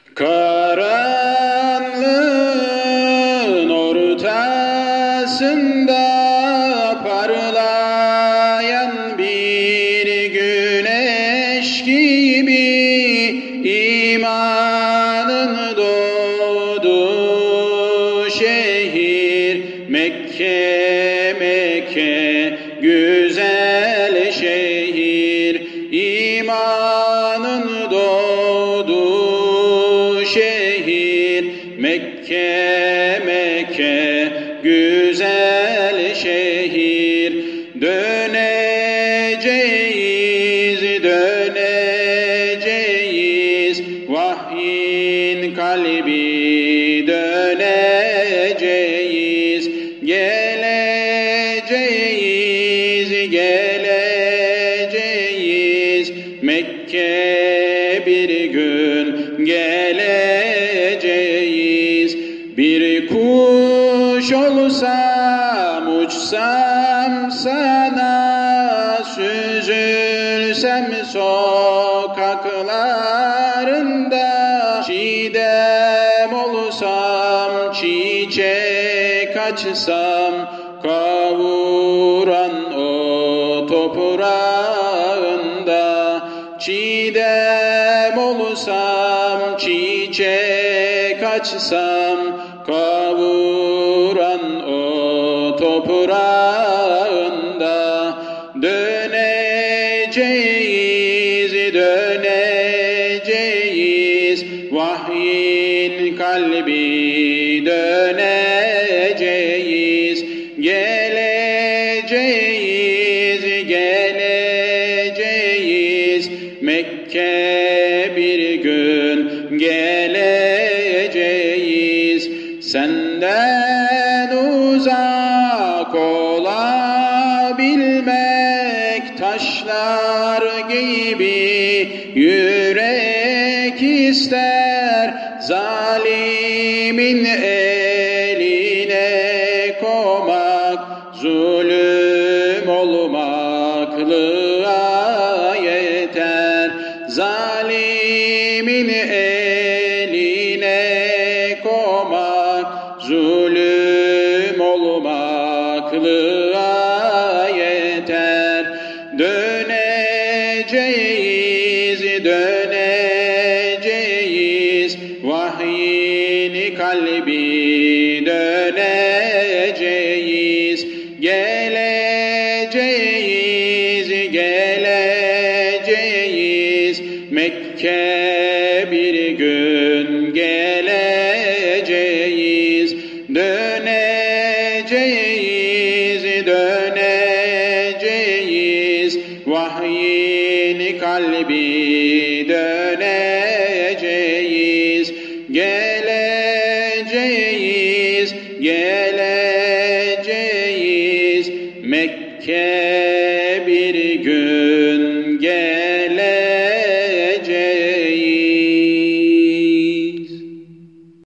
Karanlığın ortasında parlayan bir güneş gibi imanın doğduğu şehir Mekke, Mekke, güzel şehir, imanın doğduğu şehir Mekke, Mekke, güzel şehir. Döneceğiz, döneceğiz, vahyin kalbi döneceğiz. Geleceğiz, geleceğiz, Mekke bir gün geleceğiz. Bir kuş olsam, uçsam sana, süzülsem sokaklarında, çiğdem olsam, çiçek açsam, kavuran o toprağında, çiğdem olsam, çiçek açsam, kavuran o toprağında. Döneceğiz, döneceğiz, vahyin kalbi döneceğiz. Geleceğiz, geleceğiz, Mekke bir gün geleceğiz. Senden uzak olabilmek, taşlar gibi yürek ister, zalimin eline komak, zulüm olmaklığa yeter. Zalimin eline komak, zulüm olmaklığa yeter. Döneceğiz, döneceğiz, vahyin kalbi döneceğiz. Geleceğiz, geleceğiz, Mekke bir gün geleceğiz. Döneceğiz, döneceğiz, vahyin kalbi döneceğiz. Geleceğiz, geleceğiz, Mekke bir gün